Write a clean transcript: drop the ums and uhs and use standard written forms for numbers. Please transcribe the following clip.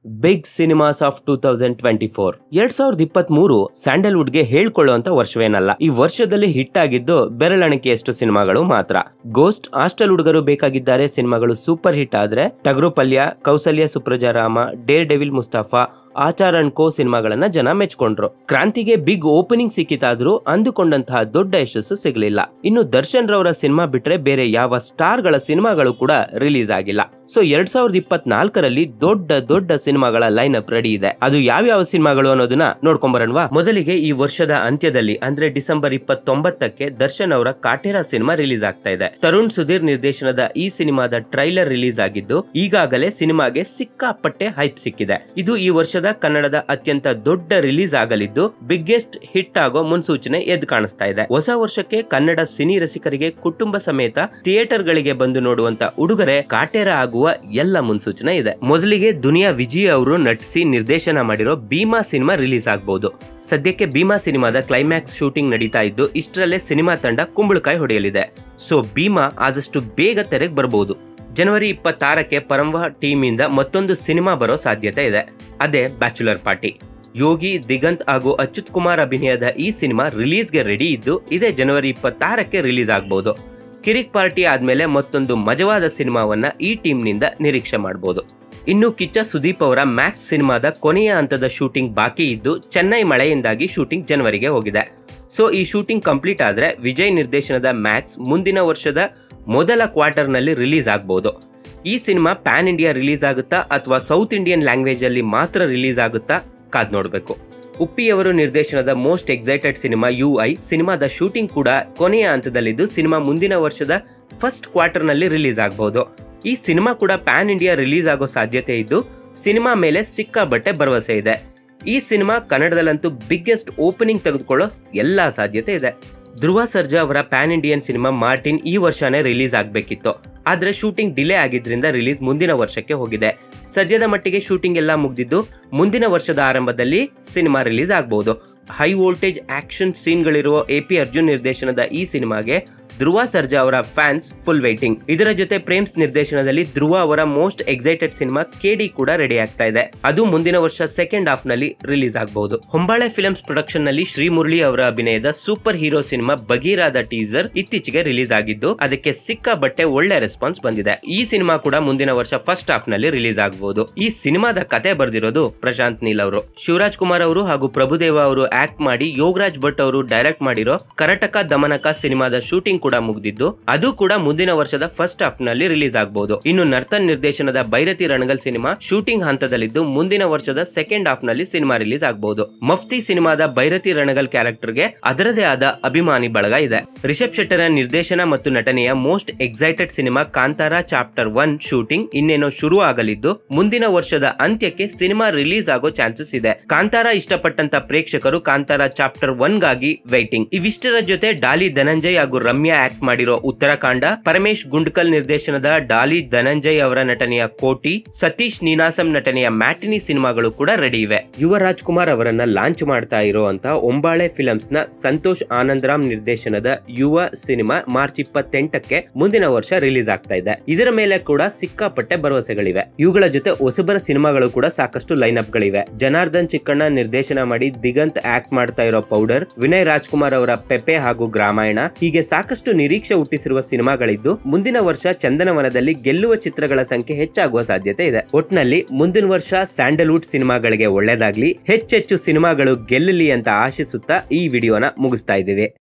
Big cinemas of 2024 2023 Sandalwood ಗೆ ಹೇಳ್ಕೊಳ್ಳುವಂತ ವರ್ಷವೇನಲ್ಲ. ಈ ವರ್ಷದಲ್ಲಿ ಹಿಟ್ ಆಗಿದ್ದು ಬೆರಳೆಣಿಕೆಯಷ್ಟು ಸಿನಿಮಾಗಳು ಮಾತ್ರ. ಗೋಸ್ಟ್, ಹಾಸ್ಟೆಲ್ ಹುಡುಗರು ಬೇಕಾಗಿದ್ದಾರೆ ಸಿನಿಮಾಗಳು ಸೂಪರ್ ಹಿಟ್ ಆದ್ರೆ, Tagaru Palya, Kousalya Suprajarama, dare devil Mustafa, Achar and Co ಸಿನಿಮಾಗಳನ್ನ ಜನ ಮೆಚ್ಕೊಂಡ್ರು. ಕ್ರಾಂತಿಗೆ ಬಿಗ್ ಓಪನಿಂಗ್ ಸಿಕ್ಕಿತಾದ್ರೂ ಅಂದುಕೊಂಡಂತಹ ದೊಡ್ಡ ಯಶಸ್ಸು ಸಿಗಲಿಲ್ಲ. ಇನ್ನು ದರ್ಶನ್ ರವರ ಸಿನಿಮಾ ಬಿಟ್ರೆ ಬೇರೆ ಯಾವ ಸ್ಟಾರ್ ಗಳ ಸಿನಿಮಾಗಳು ಕೂಡ ರಿಲೀಸ್ ಆಗಿಲ್ಲ. ಸೊ 2024ರಲ್ಲಿ ದೊಡ್ಡ ಸಿನಿಮಾಗಳ ಲೈನ್ ಅಪ್ ರೆಡಿ ಇದೆ. ಅದು ಯಾವ್ಯಾವ ಸಿನಿಮಾಗಳು ಅನ್ನೋದನ್ನ ನೋಡ್ಕೊಂಬರೋಣವಾ. ಮೊದಲಿಗೆ ಈ ವರ್ಷದ ಅಂತ್ಯದಲ್ಲಿ ಅಂದ್ರೆ ಡಿಸೆಂಬರ್ 29ಕ್ಕೆ ದರ್ಶನ್ ಅವರ ಕಾಟೇರ ಸಿನಿಮಾ ರಿಲೀಸ್ ಆಗ್ತಾ ಇದೆ. ತರುಣ್ ಸುಧೀರ್ ನಿರ್ದೇಶನದ ಈ ಸಿನಿಮಾದ ಟ್ರೈಲರ್ ರಿಲೀಸ್ ಆಗಿದ್ದು ಈಗಾಗಲೇ ಸಿನಿಮಾಗೆ ಸಿಕ್ಕಾಪಟ್ಟೆ ಹೈಪ್ ಸಿಕ್ಕಿದೆ. ಇದು ಈ ವರ್ಷದ ಕನ್ನಡದ ಅತ್ಯಂತ ದೊಡ್ಡ ರಿಲೀಸ್ ಆಗಲಿದ್ದು ಬಿಗ್ಗೆಸ್ಟ್ ಹಿಟ್ ಆಗೋ ಮುನ್ಸೂಚನೆ ಎದ್ದು ಕಾಣಿಸ್ತಾ ಇದೆ. ಹೊಸ ವರ್ಷಕ್ಕೆ ಕನ್ನಡ ಸಿನಿ ರಸಿಕರಿಗೆ ಕುಟುಂಬ ಸಮೇತ ಥಿಯೇಟರ್ ಗಳಿಗೆ ಬಂದು ನೋಡುವಂತ ಉಡುಗೊರೆ ಕಾಟೇರ ಆಗುವ ಎಲ್ಲ ಮುನ್ಸೂಚನೆ ಇದೆ. ಮೊದಲಿಗೆ ದುನಿಯಾ ವಿಜಯ್ ಅವರು ನಟಿಸಿ ನಿರ್ದೇಶನ ಮಾಡಿರೋ ಭೀಮಾ ಸಿನಿಮಾ ರಿಲೀಸ್ ಆಗಬಹುದು. ಸದ್ಯಕ್ಕೆ ಭೀಮಾ ಸಿನಿಮಾದ ಕ್ಲೈಮ್ಯಾಕ್ಸ್ ಶೂಟಿಂಗ್ ನಡೀತಾ ಇದ್ದು ಇಷ್ಟರಲ್ಲೇ ಸಿನಿಮಾ ತಂಡ ಕುಂಬಳಕಾಯಿ ಹೊಡೆಯಲಿದೆ. ಸೊ ಭೀಮಾ ಆದಷ್ಟು ಬೇಗ ತೆರೆಗೆ ಬರಬಹುದು. ಜನವರಿ 26ಕ್ಕೆ ಪರಂವಾ ಟೀಮ್ ಇಂದ ಮತ್ತೊಂದು ಸಿನಿಮಾ ಬರೋ ಸಾಧ್ಯತೆ ಇದೆ. ಅದೇ ಬ್ಯಾಚುಲರ್ ಪಾರ್ಟಿ. ಯೋಗಿ, ದಿಗಂತ್ ಹಾಗೂ ಅಚ್ಯುತ್ ಕುಮಾರ್ ಅಭಿನಯದ ಈ ಸಿನಿಮಾ ರಿಲೀಸ್ಗೆ ರೆಡಿ ಇದ್ದು ಇದೇ ಜನವರಿ 26ಕ್ಕೆ ರಿಲೀಸ್ ಆಗಬಹುದು. ಕಿರಿಕ್ ಪಾರ್ಟಿ ಆದ್ಮೇಲೆ ಮತ್ತೊಂದು ಮಜವಾದ ಸಿನಿಮಾವನ್ನ ಈ ಟೀಮ್ ನಿಂದ ನಿರೀಕ್ಷೆ ಮಾಡಬಹುದು. ಇನ್ನು ಕಿಚ್ಚ ಸುದೀಪ್ ಅವರ ಮ್ಯಾಕ್ಸ್ ಸಿನಿಮಾದ ಕೊನೆಯ ಹಂತದ ಶೂಟಿಂಗ್ ಬಾಕಿ ಇದ್ದು ಚೆನ್ನೈ ಮಳೆಯಿಂದಾಗಿ ಶೂಟಿಂಗ್ ಜನವರಿಗೆ ಹೋಗಿದೆ. ಸೊ ಈ ಶೂಟಿಂಗ್ ಕಂಪ್ಲೀಟ್ ಆದ್ರೆ ವಿಜಯ್ ನಿರ್ದೇಶನದ ಮ್ಯಾಕ್ಸ್ ಮುಂದಿನ ವರ್ಷದ ಮೊದಲ ಕ್ವಾರ್ಟರ್ ನಲ್ಲಿ ರಿಲೀಸ್ ಆಗಬಹುದು. ಈ ಸಿನಿಮಾ ಪ್ಯಾನ್ ಇಂಡಿಯಾ ರಿಲೀಸ್ ಆಗುತ್ತಾ ಅಥವಾ ಸೌತ್ ಇಂಡಿಯನ್ ಲ್ಯಾಂಗ್ವೇಜ್ ಅಲ್ಲಿ ಮಾತ್ರ ರಿಲೀಸ್ ಆಗುತ್ತಾ ಕಾದ್ ನೋಡಬೇಕು. ಉಪ್ಪಿ ಅವರು ನಿರ್ದೇಶನದ ಮೋಸ್ಟ್ ಎಕ್ಸೈಟೆಡ್ ಸಿನಿಮಾ UI ಸಿನಿಮಾದ ಶೂಟಿಂಗ್ ಕೂಡ ಕೊನೆಯ ಹಂತದಲ್ಲಿದ್ದು ಸಿನಿಮಾ ಮುಂದಿನ ವರ್ಷದ ಫಸ್ಟ್ ಕ್ವಾರ್ಟರ್ ನಲ್ಲಿ ರಿಲೀಸ್ ಆಗಬಹುದು. ಈ ಸಿನಿಮಾ ಕೂಡ ಪ್ಯಾನ್ ಇಂಡಿಯಾ ರಿಲೀಸ್ ಆಗೋ ಸಾಧ್ಯತೆ ಇದ್ದು ಸಿನಿಮಾ ಮೇಲೆ ಸಿಕ್ಕಾಬಟ್ಟೆ ಭರವಸೆ ಇದೆ. ಈ ಸಿನಿಮಾ ಕನ್ನಡದಲ್ಲಂತೂ ಬಿಗ್ಗೆಸ್ಟ್ ಓಪನಿಂಗ್ ತೆಗೆದುಕೊಳ್ಳೋ ಎಲ್ಲಾ ಸಾಧ್ಯತೆ ಇದೆ. ಧ್ರುವ ಸರ್ಜಾ ಅವರ ಪ್ಯಾನ್ ಇಂಡಿಯನ್ ಸಿನಿಮಾ ಮಾರ್ಟಿನ್ ಈ ವರ್ಷನೇ ರಿಲೀಸ್ ಆಗಬೇಕಿತ್ತು. ಆದ್ರೆ ಶೂಟಿಂಗ್ ಡಿಲೇ ಆಗಿದ್ರಿಂದ ರಿಲೀಸ್ ಮುಂದಿನ ವರ್ಷಕ್ಕೆ ಹೋಗಿದೆ. ಸದ್ಯದ ಮಟ್ಟಿಗೆ ಶೂಟಿಂಗ್ ಎಲ್ಲ ಮುಗಿದಿದ್ದು ಮುಂದಿನ ವರ್ಷದ ಆರಂಭದಲ್ಲಿ ಸಿನಿಮಾ ರಿಲೀಸ್ ಆಗಬಹುದು. ಹೈ ವೋಲ್ಟೇಜ್ ಆಕ್ಷನ್ ಸೀನ್ಗಳಿರುವ AP ಅರ್ಜುನ್ ನಿರ್ದೇಶನದ ಈ ಸಿನಿಮಾಗೆ ಧ್ರುವ ಸರ್ಜಾ ಅವರ ಫ್ಯಾನ್ಸ್ ಫುಲ್ ವೈಟಿಂಗ್. ಇದರ ಜೊತೆ ಪ್ರೇಮ್ಸ್ ನಿರ್ದೇಶನದಲ್ಲಿ ಧ್ರುವ ಅವರ ಮೋಸ್ಟ್ ಎಕ್ಸೈಟೆಡ್ ಸಿನಿಮಾ KD ಕೂಡ ರೆಡಿ ಆಗ್ತಾ ಇದೆ. ಅದು ಮುಂದಿನ ವರ್ಷ ಸೆಕೆಂಡ್ ಹಾಫ್ ನಲ್ಲಿ ರಿಲೀಸ್ ಆಗಬಹುದು. ಹೊಂಬಾಳೆ ಫಿಲ್ಮ್ಸ್ ಪ್ರೊಡಕ್ಷನ್ ನಲ್ಲಿ ಶ್ರೀ ಮುರಳಿ ಅವರ ಅಭಿನಯದ ಸೂಪರ್ ಹೀರೋ ಸಿನಿಮಾ ಬಗೀರಾದ ಟೀಸರ್ ಇತ್ತೀಚೆಗೆ ರಿಲೀಸ್ ಆಗಿದ್ದು ಅದಕ್ಕೆ ಸಿಕ್ಕಾಬಟ್ಟೆ ಒಳ್ಳೆ ರೆಸ್ಪಾನ್ಸ್ ಬಂದಿದೆ. ಈ ಸಿನಿಮಾ ಕೂಡ ಮುಂದಿನ ವರ್ಷ ಫಸ್ಟ್ ಹಾಫ್ ನಲ್ಲಿ ರಿಲೀಸ್ ಆಗಬಹುದು. ಈ ಸಿನಿಮಾದ ಕತೆ ಬರೆದಿರೋದು ಪ್ರಶಾಂತ್ ನೀಲ್ ಅವರು. ಶಿವರಾಜ್ ಕುಮಾರ್ ಅವರು ಹಾಗೂ ಪ್ರಭುದೇವ ಅವರು ಆಕ್ಟ್ ಮಾಡಿ ಯೋಗರಾಜ್ ಭಟ್ ಅವರು ಡೈರೆಕ್ಟ್ ಮಾಡಿರೋ ಕರಟಕ ದಮನಕ ಸಿನಿಮಾದ ಶೂಟಿಂಗ್ ಕೂಡ ಮುಗಿದಿದ್ದು ಅದು ಕೂಡ ಮುಂದಿನ ವರ್ಷದ ಫಸ್ಟ್ ಹಾಫ್ ನಲ್ಲಿ ರಿಲೀಸ್ ಆಗಬಹುದು. ಇನ್ನು ನರ್ತನ್ ನಿರ್ದೇಶನದ ಬೈರತಿ ರಣಗಲ್ ಸಿನಿಮಾ ಶೂಟಿಂಗ್ ಹಂತದಲ್ಲಿದ್ದು ಮುಂದಿನ ವರ್ಷದ ಸೆಕೆಂಡ್ ಹಾಫ್ ನಲ್ಲಿ ಸಿನಿಮಾ ರಿಲೀಸ್ ಆಗಬಹುದು. ಮಫ್ತಿ ಸಿನಿಮಾದ ಬೈರತಿ ರಣಗಲ್ ಕ್ಯಾರೆಕ್ಟರ್ಗೆ ಅದರದೇ ಆದ ಅಭಿಮಾನಿ ಬಳಗ ಇದೆ. ರಿಷಬ್ ಶೆಟ್ಟರ ನಿರ್ದೇಶನ ಮತ್ತು ನಟನೆಯ ಮೋಸ್ಟ್ ಎಕ್ಸೈಟೆಡ್ ಸಿನಿಮಾ ಕಾಂತಾರ ಚಾಪ್ಟರ್ 1 ಶೂಟಿಂಗ್ ಇನ್ನೇನೋ ಶುರು ಆಗಲಿದ್ದು ಮುಂದಿನ ವರ್ಷದ ಅಂತ್ಯಕ್ಕೆ ಸಿನಿಮಾ ರಿಲೀಸ್ ಆಗೋ ಚಾನ್ಸಸ್ ಇದೆ. ಕಾಂತಾರ ಇಷ್ಟಪಟ್ಟಂತ ಪ್ರೇಕ್ಷಕರು ಕಾಂತಾರ ಚಾಪ್ಟರ್ 1 ಗಾಗಿ ವೈಟಿಂಗ್. ಇವಿಷ್ಟರ ಜೊತೆ ಡಾಲಿ ಧನಂಜಯ್ ಹಾಗೂ ರಮ್ಯಾ ಆಕ್ಟ್ ಮಾಡಿರೋ ಉತ್ತರಾಖಂಡ, ಪರಮೇಶ್ ಗುಂಡ್ಕಲ್ ನಿರ್ದೇಶನದ ಡಾಲಿ ಧನಂಜಯ್ ಅವರ ನಟನೆಯ ಕೋಟಿ, ಸತೀಶ್ ನೀನಾಸಂ ನಟನೆಯ ಮ್ಯಾಟಿನಿ ಸಿನಿಮಾಗಳು ಕೂಡ ರೆಡಿ ಇವೆ. ಯುವ ರಾಜ್ ಕುಮಾರ್ ಅವರನ್ನ ಲಾಂಚ್ ಮಾಡ್ತಾ ಇರುವಂತ ಹೊಂಬಾಳೆ ಫಿಲ್ಮ್ಸ್ ನ ಸಂತೋಷ್ ಆನಂದರಾಮ್ ನಿರ್ದೇಶನದ ಯುವ ಸಿನಿಮಾ ಮಾರ್ಚ್ 28ಕ್ಕೆ ಮುಂದಿನ ವರ್ಷ ರಿಲೀಸ್ ಆಗ್ತಾ ಇದೆ. ಇದರ ಮೇಲೆ ಕೂಡ ಸಿಕ್ಕಾಪಟ್ಟೆ ಭರವಸೆಗಳಿವೆ. ಇವುಗಳ ಜೊತೆ ಹೊಸಬರ ಸಿನಿಮಾಗಳು ಕೂಡ ಸಾಕಷ್ಟು ಲೈನ್ ಅಪ್ ಗಳಿವೆ. ಜನಾರ್ದನ್ ಚಿಕ್ಕಣ್ಣ ನಿರ್ದೇಶನ ಮಾಡಿ ದಿಗಂತ್ ಆಕ್ಟ್ ಮಾಡ್ತಾ ಇರೋ ಪೌಡರ್, ವಿನಯ್ ರಾಜ್ಕುಮಾರ್ ಅವರ ಪೆಪೆ ಹಾಗೂ ಗ್ರಾಮಾಯಣ ಹೀಗೆ ಸಾಕಷ್ಟು ನಿರೀಕ್ಷೆ ಹುಟ್ಟಿಸಿರುವ ಸಿನಿಮಾಗಳಿದ್ದು ಮುಂದಿನ ವರ್ಷ ಚಂದನವನದಲ್ಲಿ ಗೆಲ್ಲುವ ಚಿತ್ರಗಳ ಸಂಖ್ಯೆ ಹೆಚ್ಚಾಗುವ ಸಾಧ್ಯತೆ ಇದೆ. ಒಟ್ನಲ್ಲಿ ಮುಂದಿನ ವರ್ಷ ಸ್ಯಾಂಡಲ್ವುಡ್ ಸಿನಿಮಾಗಳಿಗೆ ಒಳ್ಳೆದಾಗ್ಲಿ, ಹೆಚ್ಚೆಚ್ಚು ಸಿನಿಮಾಗಳು ಗೆಲ್ಲಲಿ ಅಂತ ಆಶಿಸುತ್ತಾ ಈ ವಿಡಿಯೋನ ಮುಗಿಸ್ತಾ ಇದ್ದೀವಿ.